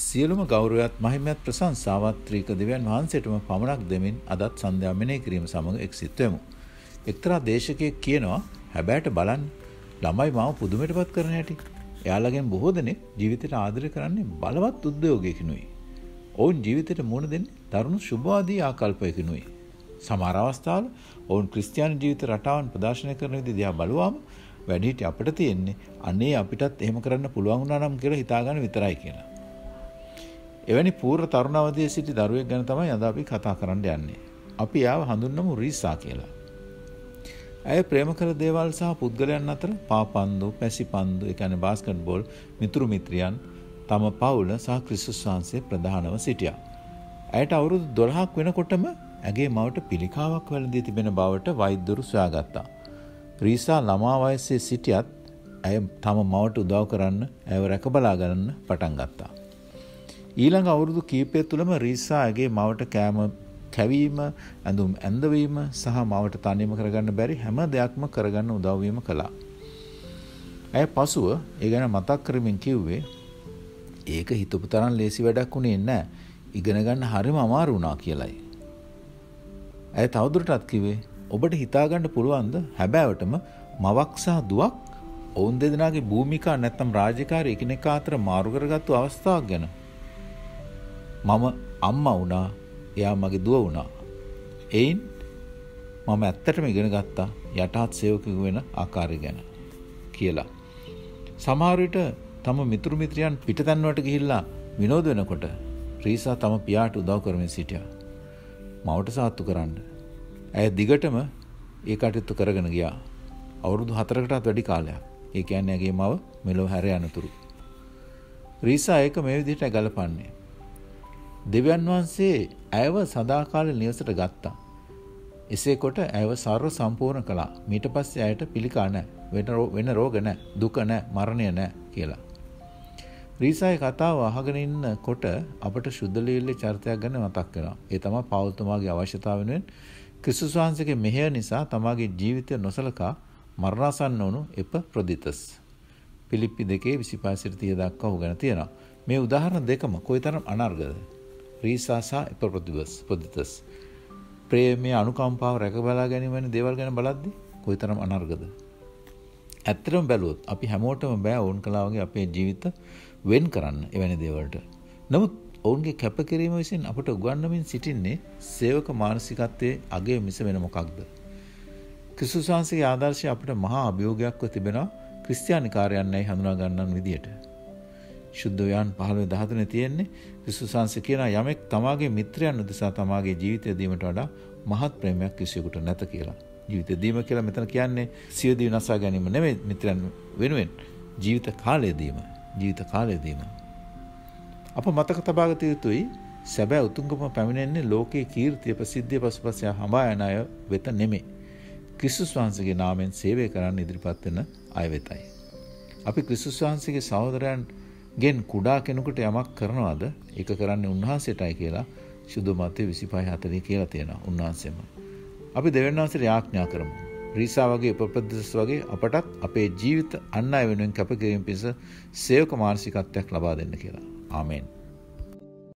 සියලුම ගෞරවයත් මහිමයත් ප්‍රශංසාවත් ත්‍රික දෙවියන් වහන්සේටම පමණක් දෙමින් අදත් සන්ධ්‍යා මෙනෙහි කිරීම සමග එක්සිත වෙමු. එක්තරා දේශකයෙක් කියනවා හැබැයිට බලන්න ළමයි මාව පුදුමයටපත් කරන හැටි. එයාලගෙන් බොහෝ දෙනෙක් ජීවිතයට ආදරය කරන්නේ බලවත් උද්‍යෝගයකිනුයි. ඔවුන් ජීවිතයට මුහුණ දෙන්නේ දරුණු සුභවාදී ආකල්පයකිනුයි. සමහර අවස්ථාවල ඔවුන් ක්‍රිස්තියානි ජීවිත රටාවන් ප්‍රදර්ශනය කරන විදිහ දිහා බලුවාම වැඩිහිටි අපිට තියෙන්නේ අනේ අපිටත් එහෙම කරන්න පුළුවන් වුණා නම් කියලා හිතාගන්න විතරයි කියලා. එවැනි පූර්ව තරුණ අවදියේ සිටි දරුවෙක් ගැන තමයි අද අපි කතා කරන්න යන්නේ. අපි යාව හඳුන්වමු රීසා කියලා. ඇය ප්‍රේම කළ දේවල් සහ පුද්ගලයන් අතර පාපන්දු, පැසිපන්දු, ඒ කියන්නේ බාස්කට් බෝල්, මිතුරු මිත්‍රයන්, තම පවුල සහ ක්‍රිස්තුස් වහන්සේ ප්‍රධානව සිටියා. ඇයට අවුරුදු 12ක් වෙනකොටම ඇගේ මවට පිළිකාවක් වැළඳී තිබෙන බවට වෛද්‍යවරු සොයාගත්තා. රීසා ළමා වයසේ සිටියත් ඇය තම මවට උදව් කරන්න, ඇයව රැකබලා ගන්න පටන් ගත්තා. ඊළඟ අවුරුදු කීපය තුළම රීසා ඇගේ මවට කැවීම, ඇඳුම් ඇඳවීම සහ මවට තනියම කරගන්න බැරි හැම දෙයක්ම කරගන්න උදව්වීම කළා. ඇය පසුව ඒ ගැන මතක් කරමින් කිව්වේ ඒක හිතපු තරම් ලේසි වැඩක් උනේ නැහැ. ඉගෙන ගන්න හරිම අමාරු වුණා කියලයි. ඇය තවදුරටත් කිව්වේ ඔබට හිතාගන්න පුළුවන්ද හැබෑවටම මවක් සහ දුවක් ඔවුන් දෙදෙනාගේ භූමිකා නැත්නම් රාජකාරී එකිනෙකා අතර මාරු කරගත්තු අවස්ථාවක් ගැන. මම අම්මා වුණා, එයා මගේ දුව වුණා. එයින් මම ඇත්තටම ඉගෙන ගත්තා යටහත් සේවකයෙකු වෙන ආකාරය ගැන කියලා. සමහර විට තම මිතුරු මිත්‍රයන් පිටතන් වලට ගිහිල්ලා විනෝද වෙනකොට රීසා තම පියාට උදව් කරමින් සිටියා. මවට සාත්තු කරන්න. ඇය දිගටම ඒ කටයුතු කරගෙන ගියා. අවුරුදු 4කටත් වැඩි කාලයක්. ඒ කියන්නේ ඇගේ මව මෙලොව හැර යනතුරු. රීසා ඒක මේ විදිහට ගලපන්නේ. දෙවියන් වහන්සේ ඇයව සදාකාල නිවසට ගත්තා. එසේ කොට ඇයව සර්ව සම්පූර්ණ කළා. ඊට පස්සේ ඇයට පිළිකා නැහැ, වෙන රෝග නැහැ, දුක නැහැ, මරණය නැහැ කියලා. රීසාගේ කතාව අහගෙන ඉන්නකොට අපට ශුද්ධ ලීලේ චරිතයක් ගැන මතක් වෙනවා. ඒ තමයි පෞල්තුමාගේ අවශ්‍යතාව වෙනුවෙන් ක්‍රිස්තුස් වහන්සේගේ මෙහෙය නිසා තමාගේ ජීවිතය නොසලකා මරණාසන්න වුණු එප්‍රොදිතස්. පිලිප්පි 2:25-30 දක්වා ඔහු ගැන තියෙනවා. මේ උදාහරණ දෙකම කොයිතරම් අනර්ගද. රීසා සහ එප්‍රොදිතස්. ප්‍රේමයේ අනුකම්පාව රැකබලා ගැනීම වැනි දේවල් ගැන බලද්දී කොයිතරම් අනර්ගද. ඇත්තටම බැලුවොත් අපි හැමෝටම බෑ ඕන් කළා වගේ අපේ ජීවිත වෙන් කරන්න එවැනි දේවල්ට. නමුත් ඔවුන්ගේ කැපකිරීම විසින් අපට උගන්වමින් සිටින්නේ සේවක මානසිකත්වයේ අගය මිස වෙන මොකක්ද? ක්‍රිස්තුස් වහන්සේගේ ආදර්ශය අපට මහා අභියෝගයක්ව තිබෙනවා ක්‍රිස්තියානි කාර්යයන්යි හඳුනා ගන්නන් විදියට. ශුද්ධ ව්‍යාන් 15:13 තියෙන්නේ ක්‍රිස්තුස් වහන්සේ කියන යමෙක් තමාගේ මිත්‍රයන් උදෙසා තමාගේ ජීවිතය දීමට වඩා මහත් ප්‍රේමයක් කිසියෙකුට නැත කියලා. ජීවිතය දීම කියලා මෙතන කියන්නේ සියදී විනාශා ගැනීම නෙමෙයි, මිත්‍රයන් වෙනුවෙන් ජීවිත කාලය දීම. අප මතක තබා ගත යුතුයි සැබෑ උතුම්කම පැමිණෙන්නේ ලෝකයේ කීර්තිය ප්‍රසිද්ධිය පසුපස හඹා යන අය වෙත නෙමෙයි. ක්‍රිස්තුස් වහන්සේගේ නාමයෙන් සේවය කරන්න ඉදිරිපත් වෙන අය වෙතයි. අපි ක්‍රිස්තුස් වහන්සේගේ සහෝදරයන් ගෙන් කුඩා කෙනෙකුට යමක් කරනවාද ඒක කරන්නේ උන්වහන්සේටයි කියලා සුදු මතේ 25:40 කියලා තියෙනවා උන්වහන්සේම. අපි දෙවියන් වහන්සේට යාඥා කරමු. රීසා වගේ උපප්‍රදේශ වගේ අපටත් අපේ ජීවිත අන් අය වෙනුවෙන් කැපකිරීම පිණිස සේවක මානසිකත්වයක් ලබා දෙන්න කියලා. ආමෙන්.